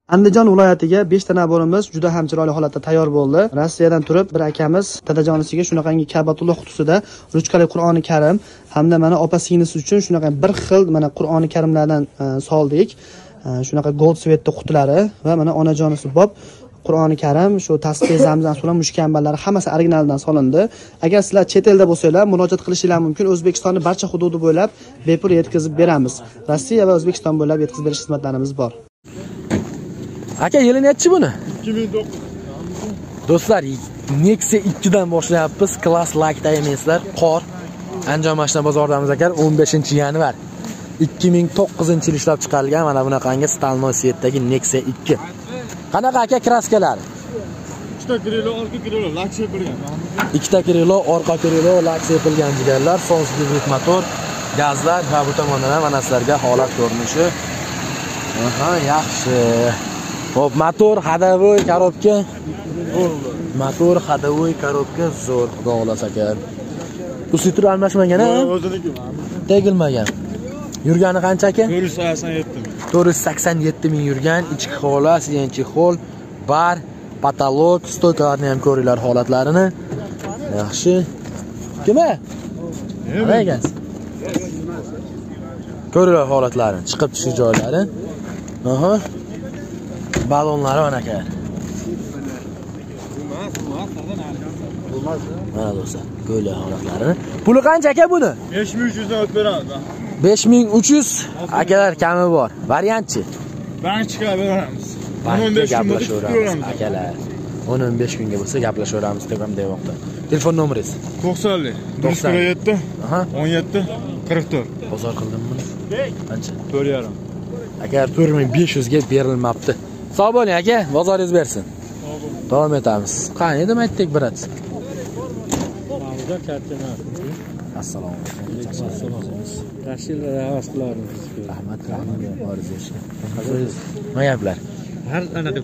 Andijon viloyatiga 5 ta naborimiz juda ham chiroyli holatda tayyor bo'ldi. Rossiyadan turib bir akamiz dadajonisiga shunaqangi Ka'batulloh qutisida ruchkali Qur'oni Karim hamda mana opa-singlisi uchun shunaqa bir xil mana Qur'oni Karimlardan soldik. Shunaqa gold svetda qutilari va mana onajonisi bob Qur'oni Karim, shu tasbih, zamzam sulam, mushkamballari hammasi originaldan solindi. Agar sizlar chet elda bo'lsanglar, murojaat qilishingiz mumkin. O'zbekistonning barcha hududi bo'ylab bepul yetkazib beramiz. Rossiya va O'zbekiston bo'ylab yetkazib berish xizmatlarimiz bor. Aka, yili nechi buni? 2009. Do'stlar, Nexia 2 dan boshlayapmiz. Klass lakda emaslar. Qor. Andijon mashina bozoridamiz aka, 15-yanvar 2009-yil ishlab chiqarilgan mana bunaqangi Stalnoy Svetdagi Nexia 2. Qanaqa aka kraskalari? 2 ta krilo, orqa krilo, lak sepilgan. 2 ta krilo, orqa krilo, lak sepilgan jigarlar, sons gibrid motor, gazlar va bu tomondan ham mana sizlarga holat ko'rinishi. Aha, yaxshi. Hop, motor ходовой коробка. Motor ходовой коробка zo'r, xudo xolasa aka. Usitr almashmagan a? O'ziniki. Tegilmagan. Yurgani qancha aka? 487 ming. 487 ming yurgan, ichki hola, siyanchi hol, bar, patolog, stoykalarni ham ko'ringlar holatlarini. Yaxshi. Kimga? Nima egasiz? Ko'ringlar holatlarini, chiqib tushish joylari. Aha. Balonlari mana aka. Mana do'stlar, ko'ringlar holatlarini. Puli qancha aka buni? 5300 dan o'tib beramiz. 5300 akalar kami bor. Variantchi. Bankchiga beramiz. 15 gaplashaveramiz akalar. 15 kunga bo'lsa gaplashaveramiz degam demoqda. Telefon nomeringiz? 90 147 Aha. 17 44. Bozor qildimmi? Qancha? 4,5. Aka 4500 ga berilmabdi. Sog' bo'ling aka, bozoringiz bersin. Davom etamiz. Qani edi aytdik brat. Assalomu alaykum. Tashkillar havas qilarmiz. Rahmat. Hozir nima gaplar? Har anaqa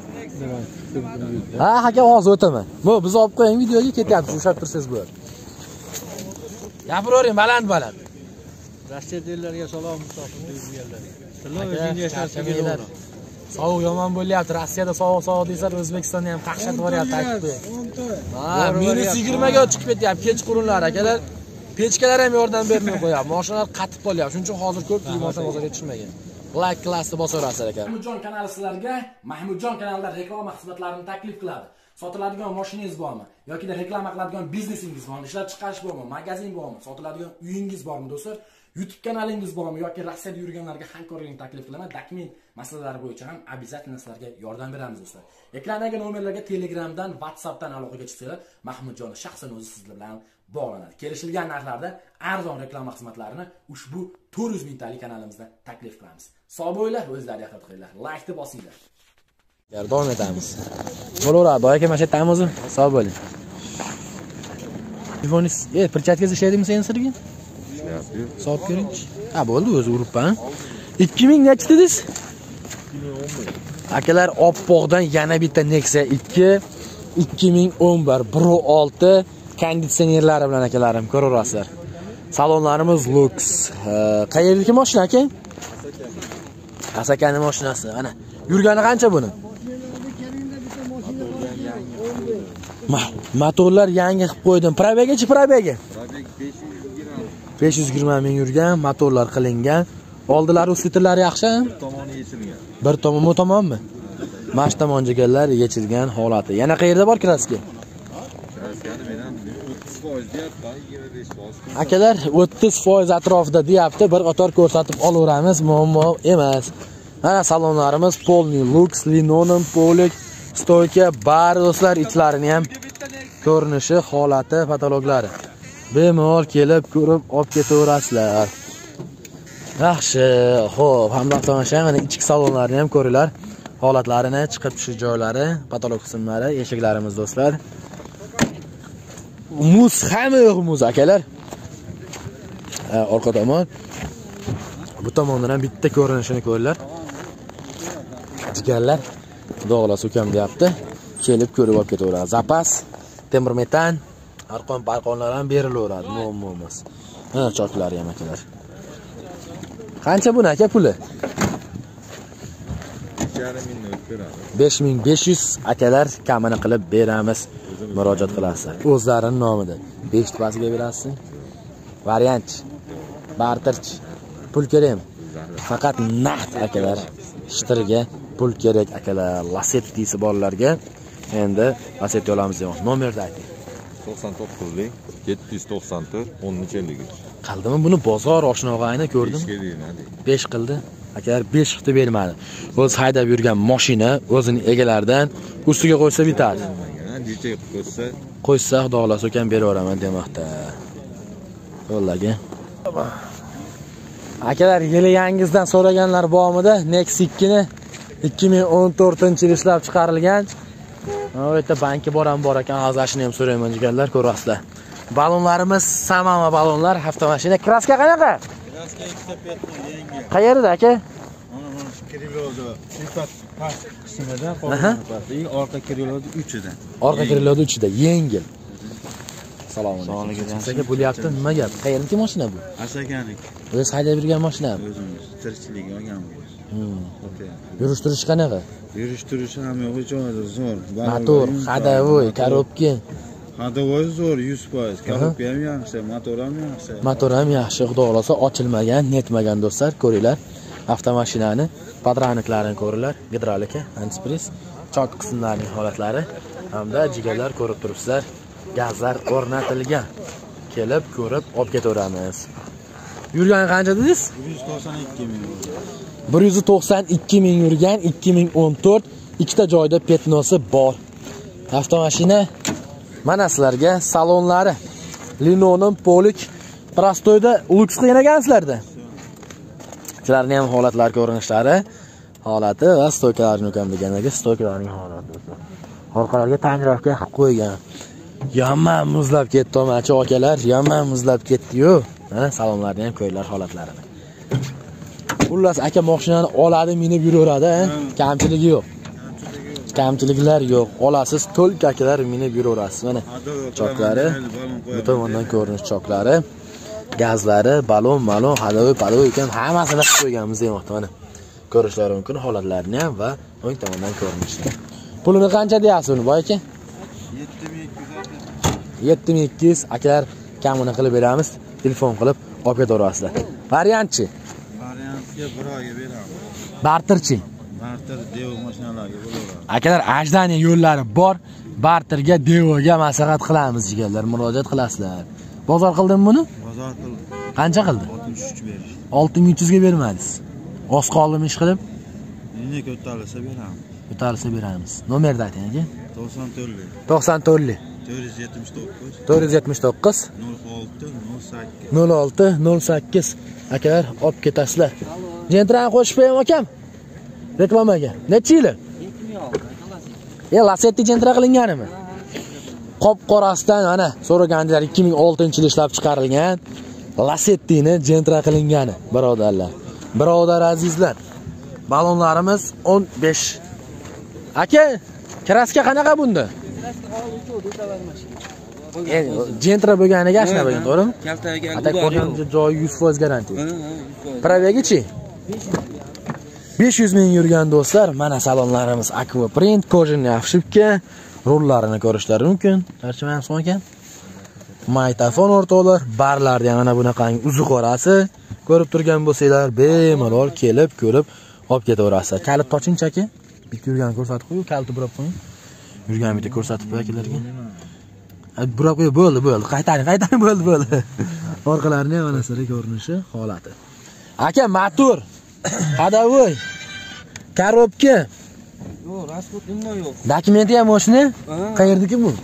Ha, aka hozir o'taman. Bu biz olib qo'ying videoga ketyapsiz, ushlab tursangiz bo'ladi. Gapiravering baland. Rossiyaliklarga salom topib berganlar. Sovuq yomon bo'lyapti. Rossiyada sovuq deysar, O'zbekistonda ham qaqshatib boryapti aytib. Ha, -20 ga chiqib ketyapti kechqurunlar akalar. Pechkalar ham yordam bermay qo'yapti. Mashinalar qatib qolyapti. Shuning uchun hozir ko'pchilik mashina bozorga tushmagan. Like klassda bosaverasizlar ekan. Mahmudjon kanali sizlarga Mahmudjon kanalida reklama xizmatlarini taklif qiladi. Sotiladigan mashinangiz bormi yoki reklama qiladigan biznesingiz bormi, ishlab chiqarish bormi, magazin bormi, sotiladigan uyingiz bormi do'stlar? YouTube kanalingiz bormi yoki Rossiyada yurganlarga hamkorlikni taklif qilaman. Dokument masalalari bo'yicha ham обязательно sizlarga yordam beramiz do'stlar. Ekrandagi nomerlarga Telegramdan, WhatsAppdan aloqaga chiqsanglar, Mahmudjon shaxsan o'zi sizlar bilan bog'lanadi. Kelishilgan narxlarda arzon reklama xizmatlarini ushbu 400 mingtalik kanalimizda taklif qilamiz. Sog' bo'linglar, o'zlaringizni ehtiyot qilinglar. Like-ni bosinglar. Davom etamiz. Bo'laveradi, boya aka mana shu yerda o'zi. Sog' bo'ling. Telefoningiz, perchatkangiz ishlaydimi sensorga? So'rab ko'ring-chi. Ha, bo'ldi, o'zi uribman. 2000 nechi dedingiz? 2011. Akalar, oppoqdan yana bitta Nexia 2 2011 1.6 konditsionerlari bilan akalarim ko'raverasizlar. Salonlarimiz Lux. Qayerdagi mashina aka? Asakani mashinasi. Ana, yurgani qancha buni? Motorlar yangi qilib qo'ydim. Probegachi probegi? 520 ming yurgan, motorlar qilingan. Oldilari ustitlari yaxshi? Bir tomoni yechilgan. Bir tomoni tomonmi? Mash tomon jigarlar yechilgan holati. Yana qayerda bor kraska? Kraskani men ham 30% deyapti, 25%. Akalar 30% atrofida deyapti. Bir qator ko'rsatib olaveramiz, muammo emas. Mana salonlarimiz polniy lux, linoleum, polik, stoyka, bar do'stlar, ichlarini ham ko'rinishi, holati, patologlari. Bemalol kelib ko'rib olib ketaverasizlar. Yaxshi, xo'p, hamda tomosha mana ichki salonlarni ham ko'ringlar. Holatlarini, chiqib tushish joylari, patolog qismlari, eshiklarimiz do'stlar. Muz hamma yo'q muz akalar. Orqa tomon. Bu tomondan ham bitta ko'rinishini ko'ringlar. Jigarlar, xudo xolasa ukam deyapti. Kelib ko'rib olib ketaveradi. Zapas, temir metan, arqon-barqonlar ham berilaveradi, muammo emas. Mana choklari ham akalar. Qancha buni aka puli? 5,5 mingni o'tib beramiz. 5500 akalar kamini qilib beramiz. Murojaat qilasizlar. O'zlarining nomida. Bekitbasiga berasizmi? Variant. Barterch. Pul kerak. Faqat naqd akalar. Ishtirga pul kerak akalar. Lasettisi bolalarga endi Lasetti olamiz deyman. Nomerni ayting. 99lik 794 10-53. Qaldimi buni bozor oshnog'ayni ko'rdim. 5 qildi. Akalar 5 qilib bermadi. O'zi haydab yurgan mashina o'zini egalaridan ustiga qo'ysa bitadi. Necha Qo'ysa xudo xolasa ekan beraveraman demoqda. Yo'llaga. Akalar yili yangizdan so'raganlar bormidi? Nexus 2 ni 2014-yil ishlab chiqarilgan. Bu yerda banki bor ekan, hozirshini ham so'rayman deganlar, ko'rasizlar. Balonlarimiz Samama balonlar, avtomashina. Kraska qanaqa? Kraska ikkita petni yangi. Qayerda aka? Mana Kirilovda sifat past qismida qolgan. Orqa Kirilovda 3 dan. Orqa Kirilovda 3 da yengil. Assalomu alaykum. Sizga bo'lyapti, nima gap? Qayerniki mashina bu? Asakaniki. O'z haydab yurgan mashina. O'zimiz tirikchilik olganmiz. Yurish-turish qanaqa? Yurish-turish ham yo'q, joyida zo'r. Motor, xadavoy, korobka. Xadavoy zo'r 100%. Korobka ham yaxshi, motor ham yaxshi. Motor ham yaxshi, xudo xolasa ochilmagan, netmagan do'stlar, ko'ringlar. Avtomashinani padraniklarini ko'ringlar, gidrolika, antispris, chok qismlarining holatlari hamda jigarlar ko'rib turibsizlar. Gazlar o'rnatilgan. Kelib, ko'rib, olib ketaveramiz. Yurgan qancha dedingiz? 192 ming. 192 ming yurgan, 2014, ikkita joyda petnosi bor. Avtomashina mana sizlarga salonlari linonim, polik, prostoyda luks qilgangansizlarda. Sizlarning ham holatlar ko'rinishlari, holati va stoykalarni ham deganlarga stoykalarning holati. Orqalarga ta'mirlovga qo'ygan. Yomon muzlab ketdi, tomachi akalar, yomon muzlab ketdi-yu. Mana salonlarning ham ko'ylar holatlarini. Xullas aka mashinani oladi, minib yuraveradi, kamchiligi yo'q. Kamchiliklar yo'q. Olasiz, to'lk akalar minib yuraverasiz. Mana choklari, bu tomondan ko'rinish choklari, gazlari, balon, hadovoy ekan hammasini qilib qo'yganmiz demoqda. Mana ko'rishlari mumkin holatlarini ham va o'ng tomondan ko'rinishni. Pulini qancha deyapsiz uni, boy aka? 7200 akalar kamini qilib beramiz. Telefon qilib olib ketaverasizlar. Variantchi? Variantga 1 oyga beramiz. Barterchi? Barter Devo mashinalarga bo'laveradi. Akalar ajdaniya yo'llari bor. Barterga, Devoga maslahat qilamiz jigarlar, murojaat qilasizlar. Bozor qildimmi buni? Bozor qildim. Qancha qildi? 63 berishdi. 6300 ga bermadingiz. Oz qoldimi ish qilib? Endi ko'tarilsa beramiz. Ko'tarilsa beramiz. Nomerni ayting aka. 94 479 06 akalar olib ketasizlar. Jentran qo'shib qo'yam akam. Reklamaga. Necha yili? 2006. Lasetti jentra qilinganimi? Qop qorasidan ana so'ragandilar 2006-yil ishlab chiqarilgan Lasettini jentra qilingani, birodarlar. Birodar azizlar. Balonlarimiz 15. Aka, kraska qanaqa bunda? Jentra bo'lganiga ashna bo'lgan, to'g'rimi? Atak ko'rgan joyi 100% garantiya. Provegichi? 500 ming yurgan do'stlar, mana salonlarimiz Aqua Print, kojinli shipka, rullarini ko'rishlari mumkin. Tarjimani ham ekan. Maytafon o'rtoqlar, barlarni ham mana bunaqangi uzuq orasi ko'rib turgan bo'lsanglar, bemalol kelib, ko'rib olib ketaverasizlar. Kalit tochinchi aka? Bitta yurganini ko'rsatib qo'ying, kaliti burab qo'ying. Yurgan bitta ko'rsatib qo'y akalarga. Burab qo'y, bo'ldi. Qaytaring, bo'ldi. Orqalarini ham mana sizlarga ko'rinishi, holati. Aka, motor, hadavoy, korobka. Yo'q, rasxod nima yo'q. Dokumenti ham mashina? Qayerdiki bu?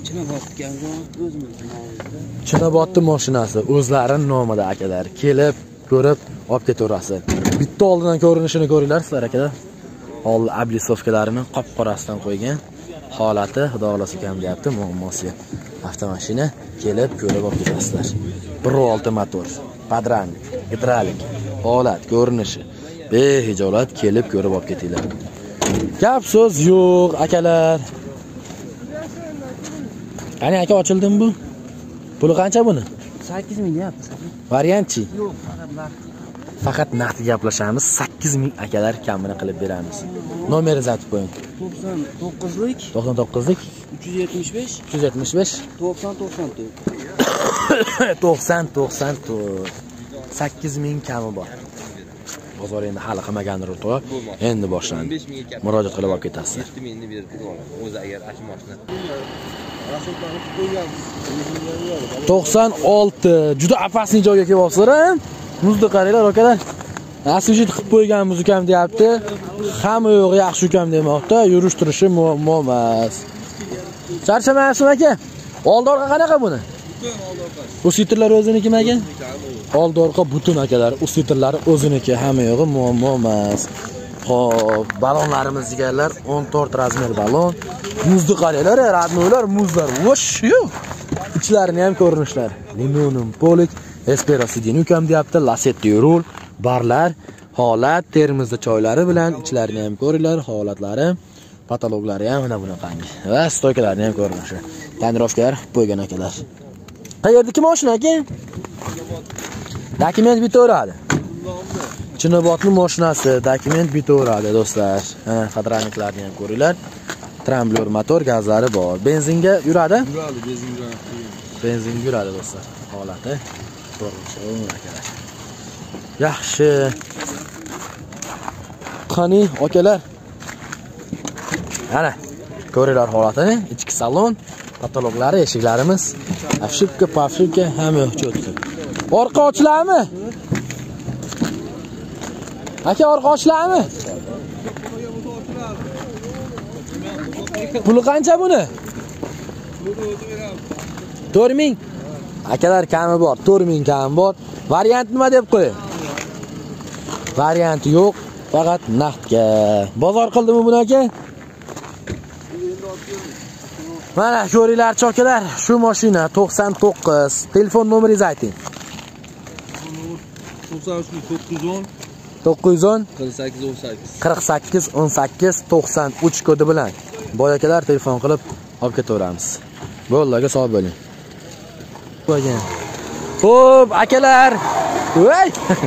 Chinobodni mashinasi, o'zlarining nomida akalar. Kelib, ko'rib, olib ketaverasiz. Bitta oldidan ko'rinishini ko'ringlar sizlar akalar. Old ablisovkalarini qop-qorasidan qo'ygan. Holati xudo xolasa ham deyapti, muammosi. Avtomashina kelib, ko'rib olib ketasizlar. 1.6 motor, padranlik, gidrolik, holat, ko'rinishi. Behijolat kelib, ko'rib olib ketinglar. Gap so'z yo'q, akalar. Qani aka, ochildimi bu? Puli qancha buni? 8 ming deyapti. Variantchi? Yo'q, Faqat naqd gaplashamiz. 8000 akalar kamini qilib beramiz. Nomeringizni aytib qo'ying. 99lik 99lik 375 375 90 94. 90 8000 kami bor. Bozor endi hali qilmagandir to'g'ri. Endi boshlandi. Murojaat qilib olib ketasizlar. 7000 ni berib qo'yaman. O'zi agar ash mashina 96 juda apasli joyga kelyapsizlar. Muzni qaranglar akalar. Asujit qilib qo'yganmiz ukam deyapti. Hamma yo'q yaxshi ukam demoqda. Yurish turishi muammo emas. Charchamayapsizmi aka? Oldi orqa qanaqa buni? Usitrlar o'ziniki aka? Oldi orqa butun akalar. Usitrlari o'ziniki, hamma yo'g'i muammo emas. Xo'p, balonlarimiz deganlar 14 razmer balon. Muzni qaranglar, radnoylar, muzlar. Vosh-yu. Ichlarini ham ko'rinishlari. Linoleum polik, Espero Sidin ukam deyapti, Lasetti rul, barlar, holat, termizda choylari bilan ichlarini ham ko'ringlar, holatlari, patologlari ham mana bunaqangi. Va stoykalarni ham ko'rinishi. Tonirovkalar qo'ygan akalar. Qayerdagi mashina aka? Dokument bitaveradi. Chinobodning mashinasi, dokument bitaveradi do'stlar. Fadraniklarni ham ko'ringlar. Trambler motor, gazlari bor. Benzinga yuradi? yuradi, benzin yuradi. Benzin yuradi do'stlar. Holati ko'rinishi akalar. Yaxshi. Qani akalar. Ana ko'ringlar holatini, ichki salon, patologlari, eshiklarimiz, afshipka, pafshipka hamma cho'tki. Orqa ochiladimi? Aka, orqa ochiladimi? Puli qancha buni? 4000. Akalar kami bor, 4000 kami bor. Variant nima deb qo'ying? Varianti yo'q, faqat naqdga. Bozor qildimi buni aka? Mana ko'ringlar chokalar, shu mashina 99. Telefon nomeringizni ayting. 910 910 48 18. 48 18 93 kodi bilan boy akalar telefon qilib olib ketaveramiz. Bo'llarga sog' bo'ling. Qo'ygan. Xo'p, akalar. Voy!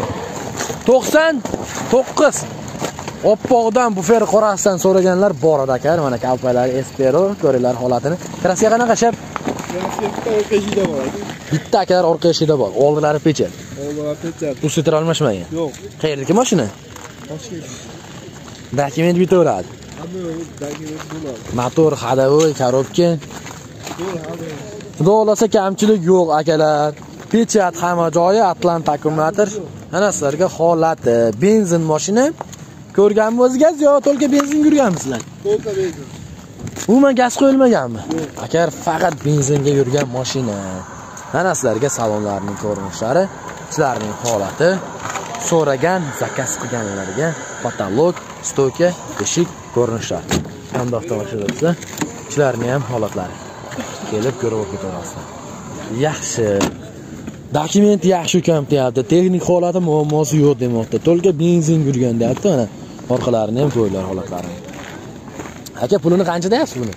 99. Oppoqdan bufer qorasidan so'raganlar bor edi aka. Mana kalpalar Espero, ko'ringlar holatini. Kraska qanaqa shap? Orqa eshikda bor. Bitta akalar orqa eshikda bor. Oldilari pecha. Oldilari pecha. Usitir almashmagan. Yo'q. Qayerdagi mashina? Toshkent. Dokument bitaveradi. Hamma dokument bo'ladi. Motor, hadovoy, korobka. Xudo xolasa kamchilik yo'q akalar. Pechat hamma joyi, Atlant akkumulyator. Ana sizlarga holati, benzin mashina. Ko'rganmi o'zingiz yo to'lka benzin yurganmisizlar? To'lka benzin. Umuman gaz qo'yilmaganmi? Akar faqat benzinga yurgan mashina. Mana sizlarga salonlarning ko'rinishlari, ichlarining holati, so'ragan, zakaz qilganlarga patolog, stoyka, eshik ko'rinishlar. Hamdoqda mashinalar, ichlarining ham holatlari. Kelib ko'rib o'tirasizlar. Yaxshi. Dokument yaxshi ukam deyapti. Texnik holati muammosi yo'q demoqda. To'lga benzin yurgan deyapti. Mana orqalarini ham ko'ringlar holatlarini. Aka, pulini qancha deyapsiz buni?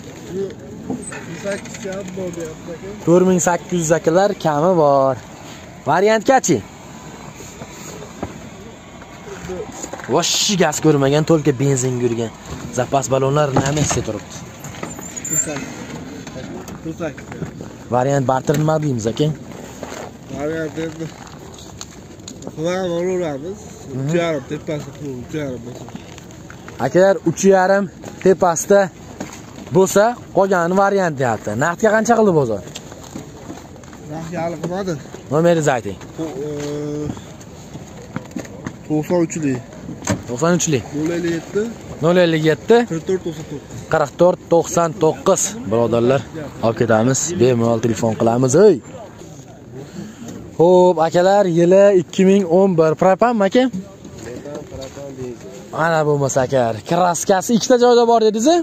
4800 akalar kami bor. Variantgachi? Vosh gaz ko'rmagan, to'lga benzin yurgan. Zapas balonlar namasi turibdi. Variant barter nima deymiz aka? Variant endi qilamiz, olamiz. 3,5 tepasi pul, 3,5 bo'lsa. Akalar 3,5 tepasida bo'lsa, qolgan variant deyapti. Naqdga qancha qildi bozor? Naqdga hali qilmadi. Nomeringizni ayting. 93lik 93lik 057 057 44 99. 44 99. Birodarlar, olib ketamiz. Bemalol telefon qilamiz. Ey. Xo'p, akalar, yili 2011 propan aka? Ana bo'lmasa akar. Kraskasi ikkita joyda bor dedingiz?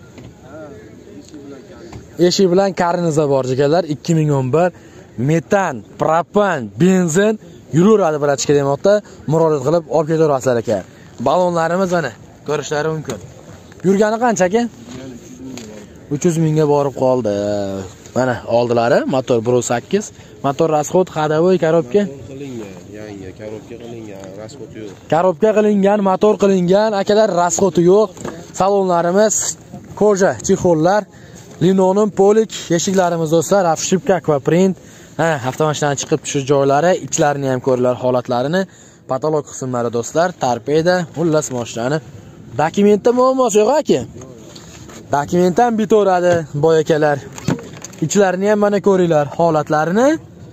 Eshik bilan karnizda bor ekanlar. 2011 metan, propan, benzin yuraveradi brachka demoqda. Murojaat qilib olib ketaverasizlar aka. Balonlarimiz mana ko'rishlari mumkin. Yurgani qancha aka? 300 mingga borib qoldi. Mana oldilari motor 1.8, motor расход, ходовой, korobka qilingan, yangi korobka qilingan. rasxoti yo'q. Korobka qilingan, motor qilingan, akalar rasxoti yo'q. Salonlarimiz koja, chexollar, linonim, polik, eshiklarimiz do'stlar, afshipka, akvaprint. Avtomashinadan chiqib tushish joylari, ichlarini ham ko'ringlar holatlarini. Patolog qismlari do'stlar, torpeda, xullas mashinani. Dokumentda muammosi yo'q aka. Dokument ham bitaveradi, boy akalar. Ichlarini ham mana ko'ringlar holatlarini.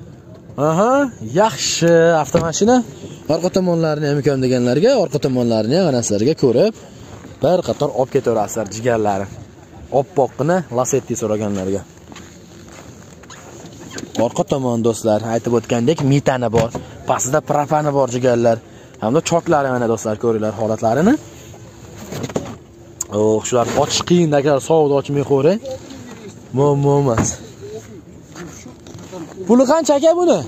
Yaxshi avtomashina. Orqa tomonlarini ham ko'm deganlarga, orqa tomonlarini ham anaslarga ko'rib, bir qator olib ketaverasizlar jigarlari. Oppoqqina Lacetti so'raganlarga. Orqa tomon do'stlar, aytib o'tgandek, metani bor, pastida propani bor jigarlar. Hamda choklari mana do'stlar ko'ringlar holatlarini. Shular ochish qiyindagilar sovuqda ochmay qo'ying. Muammo emas. Puli qancha aka buni?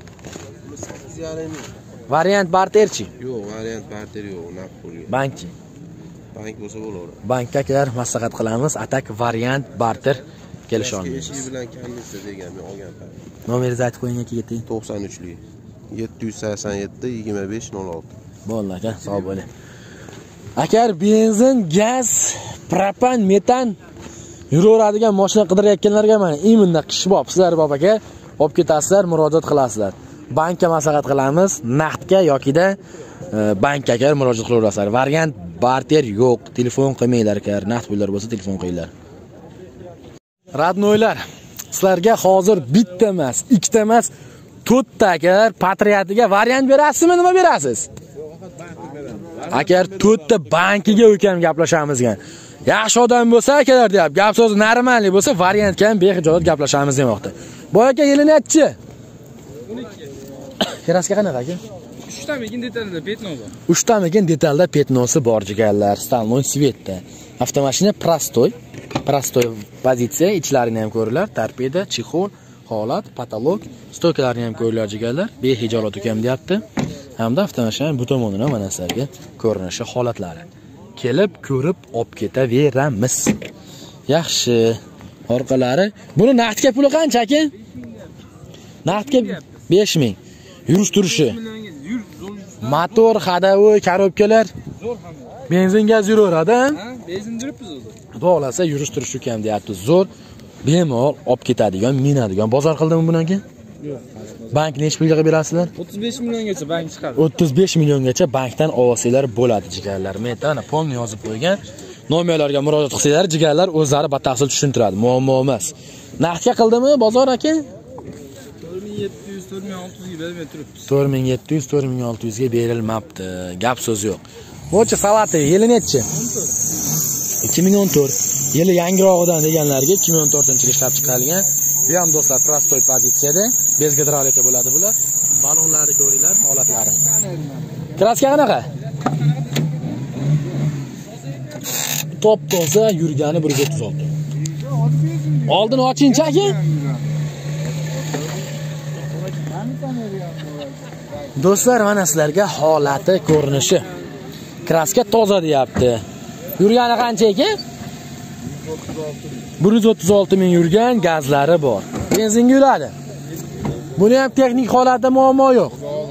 8,5. Variant barterchi? Yo'q, variant barter yo'q, naqd pul yo'q. Bankchi. Bank bo'lsa bo'laveradi. Bankka akalar maslahat qilamiz, atak variant barter kelisha olmaymiz. Ishi bilan komissiya degan men olganman. Nomeringizni aytib qo'ying aka keting. 93lik 787 25 06. Bo'ldi aka, sog' bo'ling. Agar benzin, gaz, propan, metan yuraveradigan mashina qidirayotganlarga mana iminda qish bop, sizlar bop aka, olib ketasizlar, murojaat qilasizlar. Bankka maslahat qilamiz, naqdga yokida bankka murojaat qilaverasizlar. Variant barter yo'q, telefon qilmanglar agar naqd pullar bo'lsa telefon qilinglar. Radnoylar, sizlarga hozir bitta emas, ikkita emas, 4 ta agar patriotiga variant berasizmi, nima berasiz? Agar 4 ta bankiga o'kam gaplashamizgan. Yaxshi odam bo'lsa akalar deyap, gap so'z normalniy bo'lsa variantga ham behijolat gaplashamiz demoqda. Boy aka yilini aytchi. 12. Kraska qanaqa aka? 3 tamikin detalda petno bor. 3 tamikin detalda petnosi bor jigarlar, stalnoy svetda. Avtomashina prostoy pozitsiya, ichlarini ham ko'ringlar, torpeda, chexol, holat, patolog, stoykalarni ham ko'ringlar jigarlar, behijolat o'kam deyapti. Hamda avtomashina bu tomonidan ham mana sizlarga ko'rinishi, holatlari. Kelib, ko'rib, olib ketaveramiz. Yaxshi. Orqalari. Buni naqdga puli qancha aka? Naqdga 5000. Yurish turishi. Motor, hadavi, korobkalar. Zo'r ham. Benzin gaz yuraveradi. Ha, benzin turibmiz o'zi. Bo'lasa yurish turishi kam deyapti. Zo'r. Bemalol olib ketadigan, minadigan. Bozor qildimi buni aka? Yo'q. Bank necha pulga berasizlar? 35 milliongacha bank chiqadi. 35 milliongacha bankdan olsanglar bo'ladi jigarlar. Men mana polni yozib qo'ygan. Nomerlarga murojaat qilsanglar jigarlar o'zlari batafsil tushuntiradi. Muammo emas. Naqdga qildimi bozor aka? 4700, 4600 ga bermay turibmiz. 4700, 4600 ga berilmabdi. Gap so'z yo'q. Bo'cha salati yili nechi? 2014. Yili yangirog'idan deganlarga 2014-yil ishlab chiqarilgan. Bu ham do'stlar prostoy pozitsiyada, bez gidrolika bo'ladi bular. Balonlarni ko'ringlar, holatlari. Kraska qanaqa? Top toza yurgani 136. Oldini ochingchi aka. Do'stlar, mana sizlarga holati, ko'rinishi. Kraska toza deyapti. Yurgani qancha aka? 136 ming yurgan, gazlari bor. Benzinga yuradi. Buni ham texnik holatda muammo yo'q.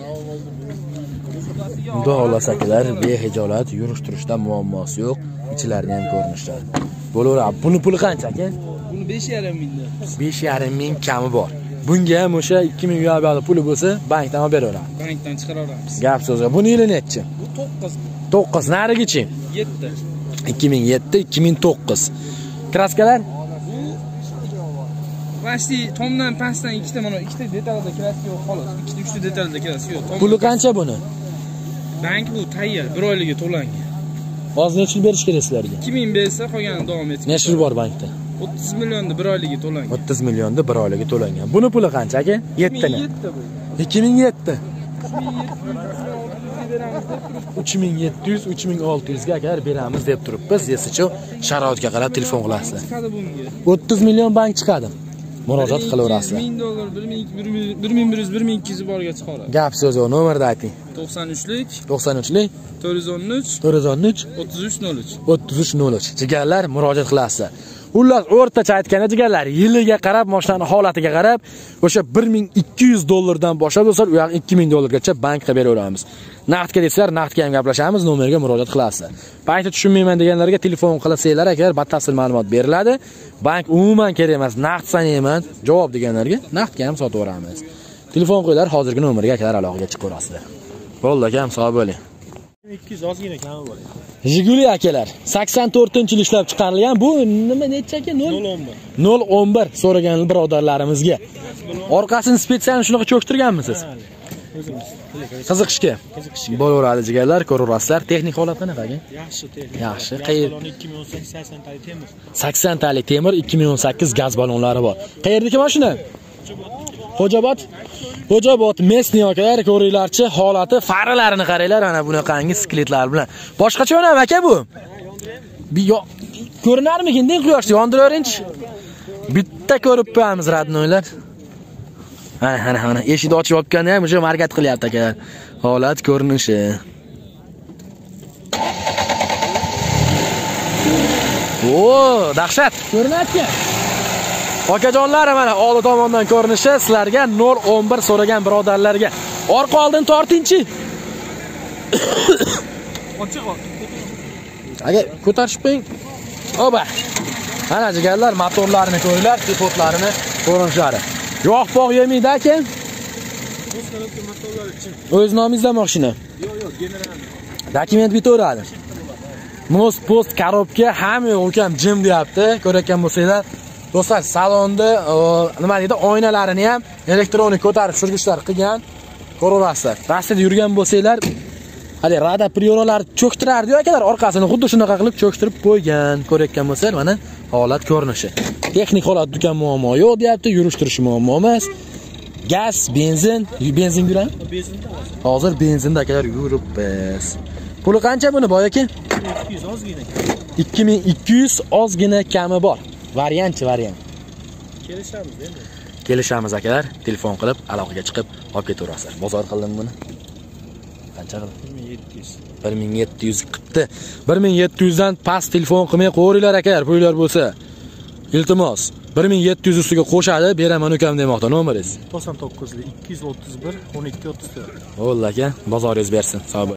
Xudo xolasa akalar, behijolat yurish turishda muammosi yo'q. Ichlarini ham ko'rinishlar. Bo'laveradi. Buni puli qancha aka? Buni 5,5 mingdan. 5,5 ming kami bor. Bunga ham o'sha 2000 yevro puli bo'lsa, bankdan olib beraveramiz. Bankdan chiqaraveramiz. Gap so'zga. Buni yili nechi? Bu 9. 9 narigichi? 7. 2007, 2009. Kraskalar? Pasti tomdan pastdan ikkita mana ikkita detalda kirasi yo'q xolos. Ikkita uchta detalda kirasi yo'q. Puli qancha buni? Bank bu tayyor, 1 oyliga to'langan. Hozir necha yil berish kerak sizlarga? 2000 bersa qolgani davom etadi. Necha yil bor bankda? 30 millionda 1 oyliga to'langan. 30 millionda 1 oyliga to'langan. Buni puli qancha aka? 7 tani. 2007. 3700, 3600 ga agar beramiz deb turibmiz. Desichu sharoitga qarab telefon qilasizlar. Chiqadi bunga. 30 million bank chiqadi. Murojaat qilaverasizlar. $1000, 1100, 1200 borga chiqadi. Gap so'z yo'q, nomerni ayting. 93lik 93lik 413 413 3303. 3303. Jigarlar murojaat qilasizlar. Xullas, o'rtacha aytganda jigarlar, yiliga qarab, mashinaning holatiga qarab, o'sha 1200 dollardan boshlab bo'lsa, u ham 2000 dollargacha bankga beraveramiz. Naqdga desizlar, naqdga ham gaplashamiz, nomerga murojaat qilasizlar. Bankni tushunmayman deganlarga telefon qilasizlar, agar batafsil ma'lumot beriladi. Bank umuman kerak emas, naqd sanayman, javob deganlarga naqdga ham sotib beramiz. Telefon qo'yinglar, hozirgi nomerga akalar aloqaga chiqaverasizlar. Bo'ldi akam, sog' bo'ling. 200 ozgina kami bor. Jiguli akalar 84-yil ishlab chiqarilgan. Bu nima necha aka? 011 so'ragan birodarlarimizga. Orqasini spetsial shunaqa cho'ktirganmisiz? Qiziqishga. Bo'laveradi jigarlar, ko'raverasizlar. Texnik holat qanaqa aka? Yaxshi texnik. Yaxshi. Qayer 2018 80 talik temir. 80 talik temir, 2018 gaz ballonlari bor. Qayerdagi mashina? Xo'jobod Mesni akalar, ko'ringlarchi, holati, faralarini qaranglar, ana bunaqangi skletlar bilan. Boshqacha o'ynam aka bu. Ko'rinarmikin-deng quyoshni yondiravering-chi. Bitta ko'rib qo'yamiz radnoylar. Ana, eshikni ochib olganda ham o'sha markat qilyapti aka. Holat, ko'rinishi. Dahshat. Ko'rinadi-ku. Okajonlar, mana oldi tomondan ko'rinishi sizlarga 011 so'ragan birodarlarga. Orqa oldin tortingchi. Ochiq ol. Aka, ko'tarishib qo'ying. Oba. Mana jigarlar, motorlarini ko'ringlar, kapotlarini, ko'rinishlari. Yo'q-poq yemaydi aka. O'z nomingizda mashina? Yo'q, general. Dokument bitaveradi. Post korobka hamma o'kam jim deyapti. Ko'rayotgan bo'lsanglar, do'stlar, salonda nima deydi, oynalarini ham elektronik ko'tarib tushirgichlar qilgan. Ko'raverasizlar. Rastida yurgan bo'lsanglar, hali rada priyoralar cho'ktirardi akalar, orqasini xuddi shunaqa qilib cho'ktirib qo'ygan. Ko'rayotgan bo'lsanglar, mana holat, ko'rinishi. Texnik holat dukan muammo yo'q deyapti, yurishtirish muammo emas. Gaz, benzin yuradi? Benzinda. Hozir benzinda akalar yuribmiz. Puli qancha buni boy aka? 200 ozgina. 2200 ozgina kami bor. Variant. Kelishamiz endi. Kelishamiz akalar, telefon qilib aloqaga chiqib olib ketaverasizlar. Bozor qildim buni. Qancha qildi? 1700 qildi. 1700 dan past telefon qilmay qo'yinglar akalar, pullar bo'lsa. Iltimos, 1700 ustiga qo'shadi, beraman ukam demoqda. Nomeringiz? 99 231 12 34. Bo'ldi aka, bozoringiz bersin. Sog' bo'ling.